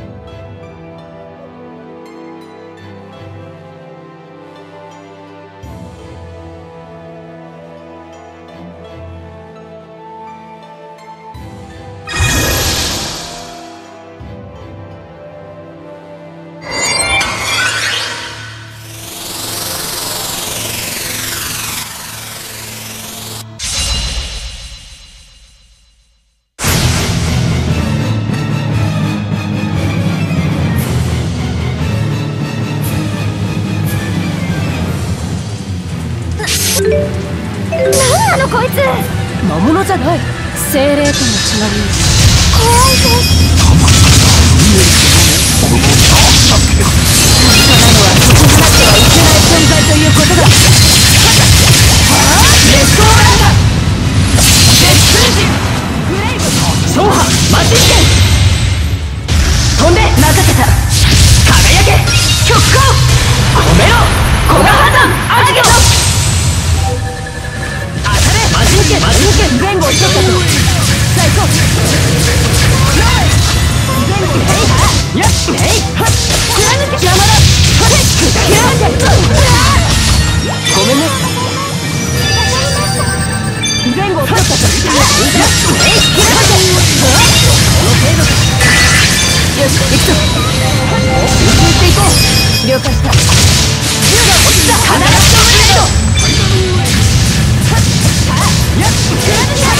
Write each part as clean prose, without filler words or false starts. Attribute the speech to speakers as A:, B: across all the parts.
A: 何なのこいつ。
B: 魔物じゃない。精霊との違い。
A: 怖いぞ。
B: ただのは解き放ってはいけない存在ということだ。レッドランダ絶空時グレイブ勝破マシン剣飛んで任せた。輝け極光込めろ古賀破綻アジゲト当たれマシン剣前後を取ったと。さあ行こう。前後ヘイハーやっヘイハッ貫け邪魔だ。はれ砕けごめんね。前後を取ったと。やっヘイ貫けこの程度か。よし行くぞ。進んでいこう。了解した。銃が落ちた。必ず止めるよ。やっ貫け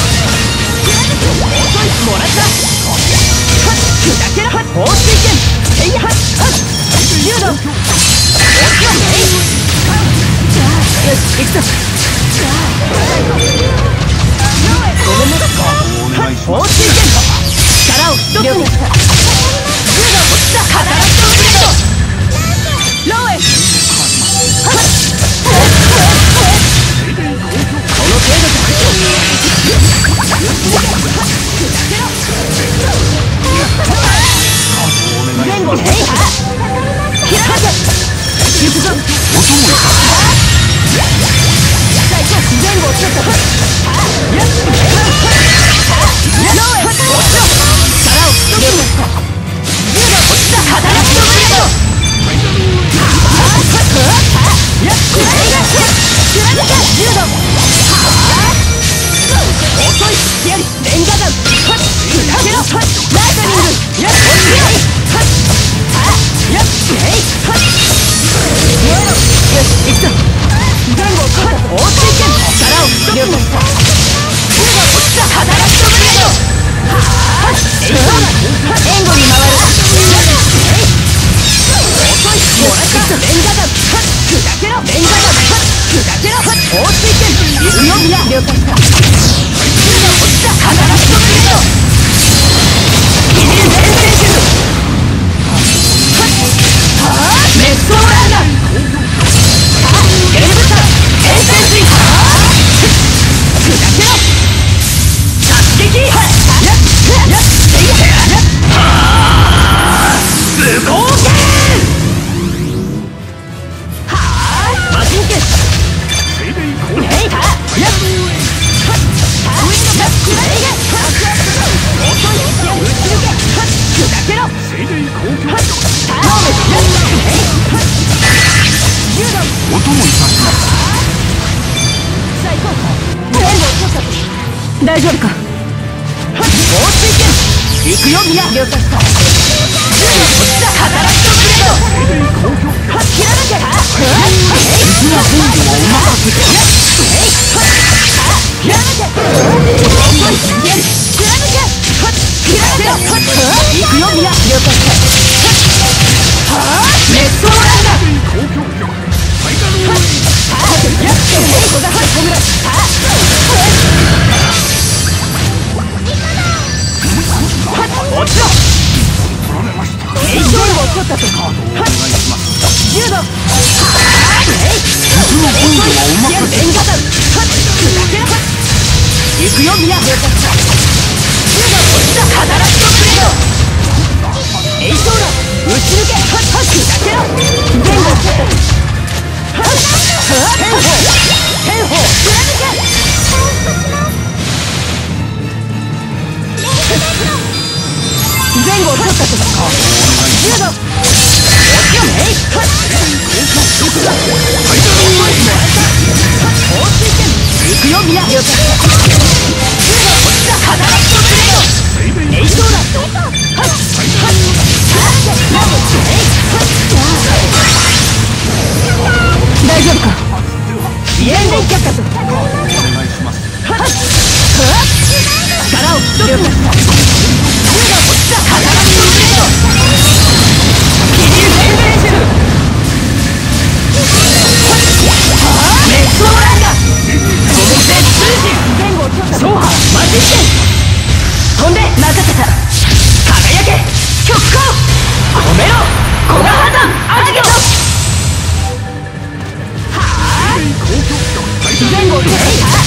B: もらった。砕けろ放水剣ヘイハッ柔道落ちはヘイ。よし行くぞ。ごめんね。放水剣力を一つに。柔道落ちた。働きをするとローへこの程度か。前後ヘイハー開け行くぞ。さあ行こう。前後をちょっとやっローへ落ちろ。力を一つにした。銃が落ちた。働きをするよ。やっヘイハー貫け柔道遅い隙ありレンガ弾砕けろライトニングやっ落ちよやっヘイ燃えろ。よし行くぞ。前後を取った放水剣力を一つに。了解した。銃が落ちた。働き止めるよ。援護に回る。遅い隙もらったレンガ弾砕けろレンガ弾砕けろ放水剣行くよみや。了解した。銃が落ちた。働き止めるよ。ギリル全然シューメッソーランダゲルブタ変身水砕けろ殺撃やっ無効剣マシン剣ヘイハーやっ砕けろ
C: お供いたします。
B: さあ行こう。全部落としたと。大丈夫か。放水剣行くよみや。了解した。銃が落ちた。働きをするよ。切らなきゃ。
C: 水が全部をお任せで。
B: 切らなきゃ。遅い隙あり切らなきゃ。切らなきゃ。行くよみや。了解した。メッソーランダ落ちろ。エイトールを取ったと。柔道レンガ弾行くよみや。銃が落ちた。働きをくれよ。エイトーラ打ち抜け砕けろ前後を取ったと。天砲貫け。前後を取ったと。 柔道行くよみんな。了解。大丈夫か。全然却下と。力を一つ。了解。飛んで任せた。輝け極光込めろ古賀破山アーゲット。前後を取れ。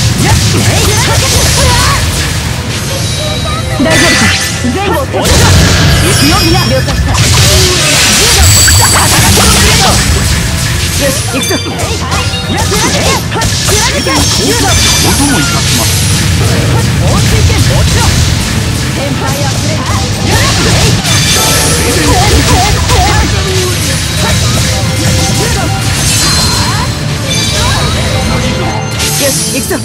B: 大丈夫か。前後を取れ。行くよみんな。了解した。よし行くぞ。
C: お供いたします。
B: 落ち着け落ちろ。先輩やプレイ。よし行くぞ。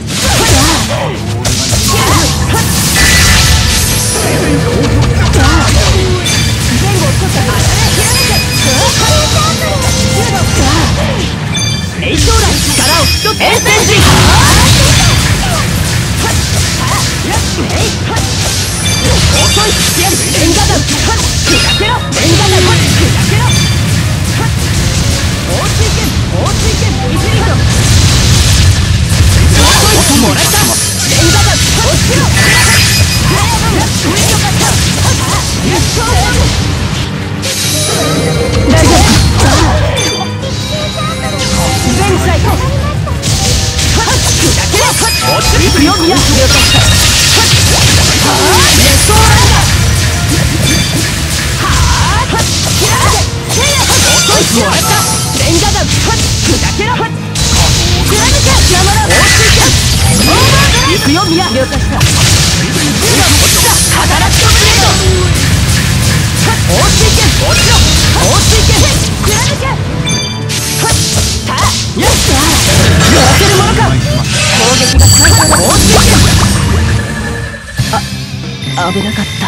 B: 霊将来力を一つ。遠征陣遅い。レンガ弾砕けろ。レンガ弾砕けろ。放水剣イフリート。遅いもらった。レンガ弾落ちろ。よかった。大丈夫か。全サイト砕けろ。落ちるよみんな。了解した。熱湯ランガー。遅いもらった。レンガ弾砕けろ。貫け山田。放水剣行くよみんな。了解した。働きとブレード。放水剣落ちろ。放水剣貫け。さあよっしゃやらせるものか。攻撃がつながる。放水剣危なかった。